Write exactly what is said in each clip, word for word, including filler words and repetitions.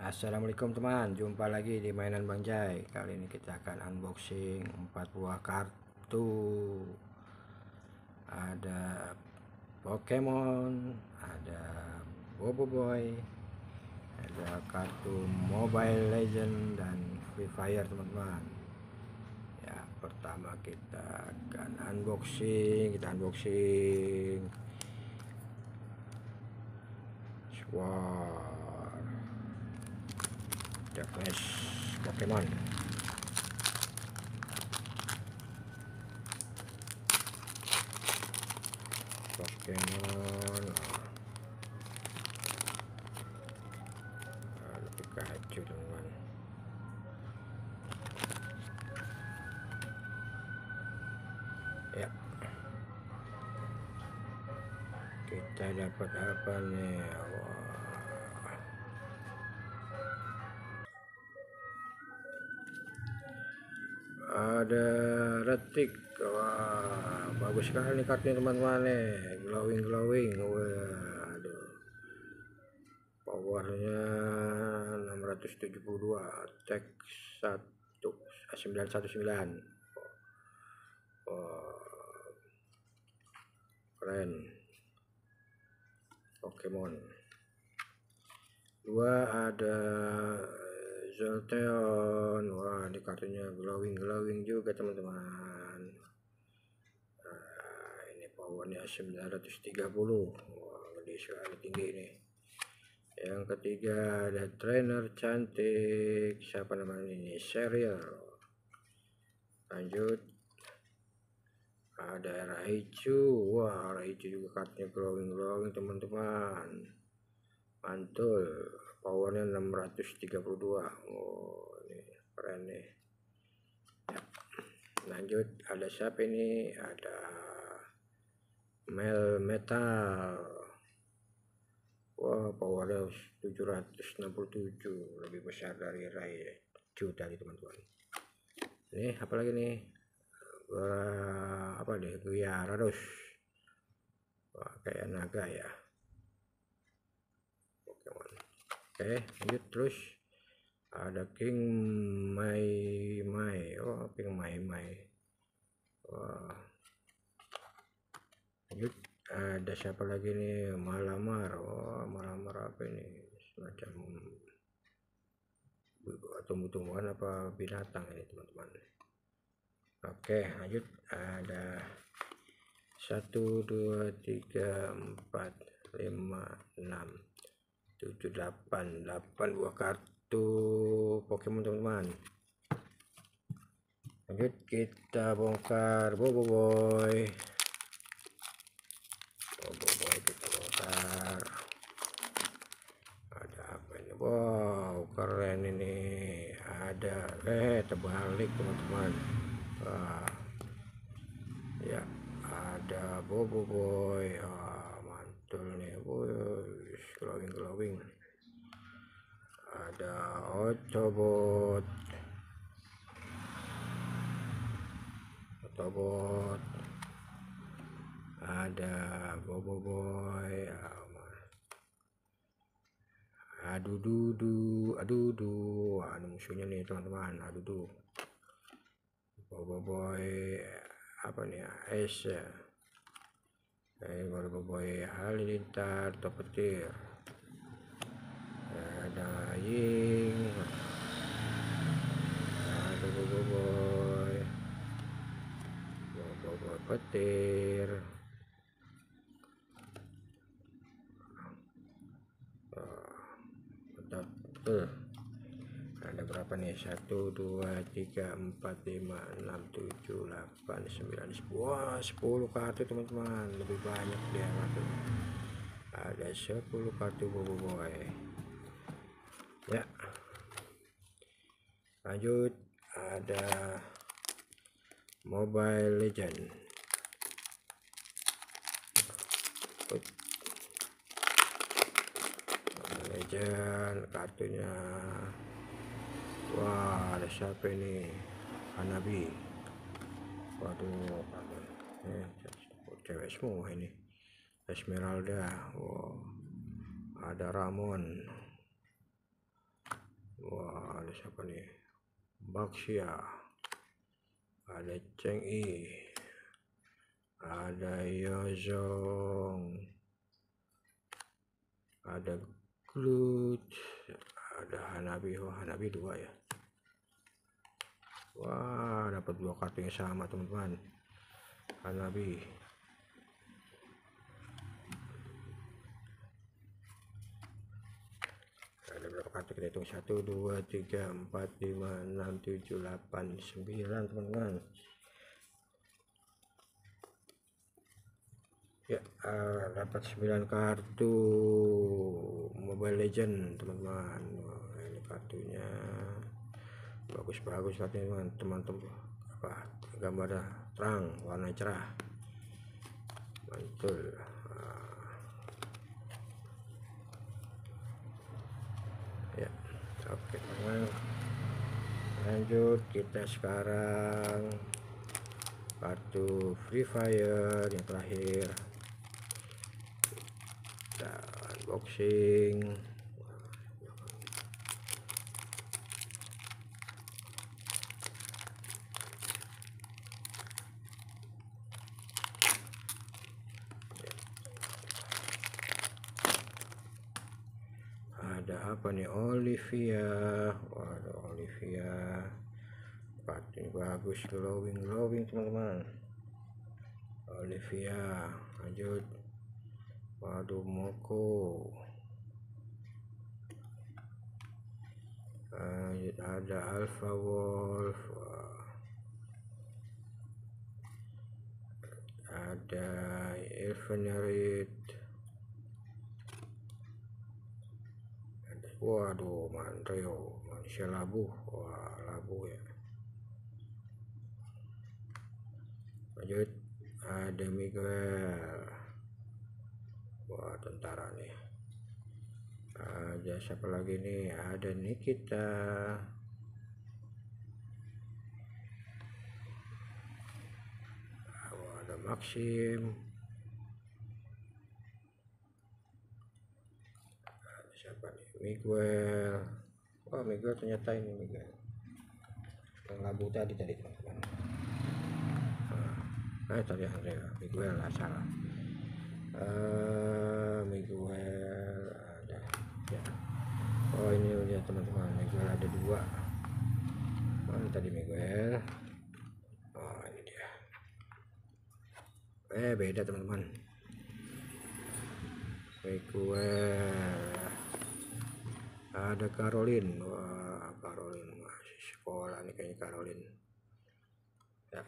Assalamualaikum teman, jumpa lagi di mainan Bang Jai. Kali ini kita akan unboxing empat buah kartu. Ada Pokemon, ada Boboiboy, ada kartu Mobile Legend dan Free Fire teman-teman. Ya, pertama kita akan unboxing, kita unboxing. Wow. Darkness Pokemon. Pokemon. Ah, lebih kacau teman. Ya. Kita dapat apa nih? Wah. Ada retik. Wah, bagus sekali nih kartunya teman-teman nih, glowing glowing. Wah, aduh, powernya enam ratus tujuh puluh dua, tag satu sembilan satu sembilan. Wah, keren. Pokemon dua ada Jolteon. Wah, ini kartunya glowing glowing juga teman-teman. Nah, ini powernya sembilan ratus tiga puluh. Wah, gede sekali, tinggi ini. Yang ketiga ada trainer cantik, siapa namanya ini, Serial. Lanjut ada Raichu. Wah, Raichu juga kartunya glowing glowing teman-teman, mantul. Powernya enam ratus tiga puluh dua. Oh, ini keren nih. Ya. Lanjut ada siapa ini, ada Mel Metal. Wah, powernya tujuh ratus enam puluh tujuh, lebih besar dari Raichu tadi teman-teman. Ini apa lagi nih, Wah, apa deh, Gyarados. Wah, kayak naga ya. Pokemon. Oke, lanjut terus ada King Mai Mai. Oh, King Mai Mai. Wah. Lanjut ada siapa lagi nih, Malamar. Oh, Malamar apa ini, semacam tumbuh-tumbuhan apa binatang ini teman-teman. Oke, lanjut ada satu dua tiga empat lima enam tujuh delapan delapan buah kartu Pokemon teman-teman. Lanjut kita bongkar Boboiboy. Boboiboy kita bongkar. Ada apa ini? Wow, keren ini. Ada eh terbalik teman-teman. Wah. Ya, ada Boboiboy. Ah, mantul nih, wuih, glowing glowing. Ada Autobot. Autobot. Ada Boboiboy. Aduh dudu, aduh dudu. Ada musuhnya nih teman-teman. Aduh dudu. Boboiboy apa nih, es ya. Eh, Boboiboy Halilintar atau petir. Ada Ying. Ada Boboiboy. Boboiboy petir. Mantap betul. Ada berapa nih, satu dua tiga empat lima enam tujuh delapan sembilan sepuluh. Wah, sepuluh kartu teman-teman, lebih banyak dia kartu. Ada sepuluh kartu Boboiboy ya. Lanjut ada Mobile Legend. Mobile Legend kartunya. Wah, ada siapa ini, Hanabi. Waduh, eh, cewek semua ini. Esmeralda. Wow. Ada Ramon. Wah, ada siapa nih? Baxia, ada Cheng Yi, ada Yozong, ada Glut, ada Hanabi. Oh, Hanabi dua ya. Wah, dapat dua kartu yang sama teman-teman. Hanabi. Ada berapa kartu kita hitung? Satu, dua, tiga, empat, lima, enam, tujuh, delapan, sembilan teman-teman. Ya, uh, dapat sembilan kartu Mobile Legend teman-teman. Ini kartunya bagus-bagus katanya teman-teman. Apa gambarnya terang, warna cerah, mantul. Uh, ya, oke teman. Lanjut kita sekarang kartu Free Fire yang terakhir. Unboxing. Ada apa nih? Olivia. Waduh, Olivia kartunya bagus, glowing glowing teman-teman. Olivia. Lanjut. Waduh, Moko. Lanjut ada Alpha Wolf. Ada Elvenerit. Waduh, Mandreo, manusia labu. Wah, labu ya. Lanjut ada Miguel. Wah, tentara nih. Ada siapa lagi nih? Ada Nikita. Wah, ada Maxim. Ada siapa nih? Miguel. Wah, Miguel ternyata ini Miguel. Yang labu tadi tadi teman-teman. Nah, eh tadi ada Miguel, nggak salah. Uh, Miguel ada ya. Oh, ini lihat teman-teman, Miguel ada dua. Mana tadi Miguel? Oh, ini dia. Eh, beda teman-teman. Miguel ada Caroline. Wah, Caroline masih sekolah nih kayaknya Caroline ya.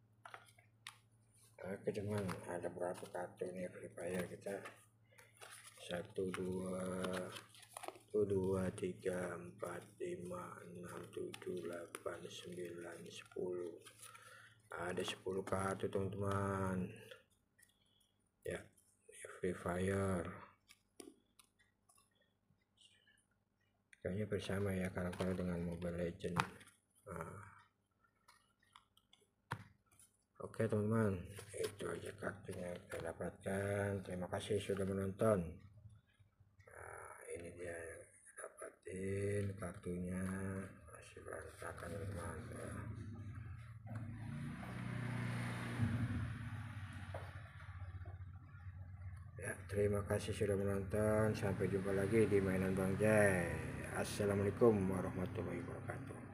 Oke teman, ada berapa kartu nih Free Fire kita? Satu, dua, satu, dua, tiga, empat, lima, enam, tujuh, delapan, sembilan, sepuluh. Ada sepuluh kartu teman-teman. Ya, Free Fire. Kayaknya bersama ya karakter dengan Mobile Legend. Nah. Oke teman-teman, itu aja kartunya yang kita dapatkan. Terima kasih sudah menonton. Nah, ini dia yang kita dapatin kartunya, masih berantakan teman-teman. Ya, terima kasih sudah menonton. Sampai jumpa lagi di mainan Bang Jay. Assalamualaikum warahmatullahi wabarakatuh.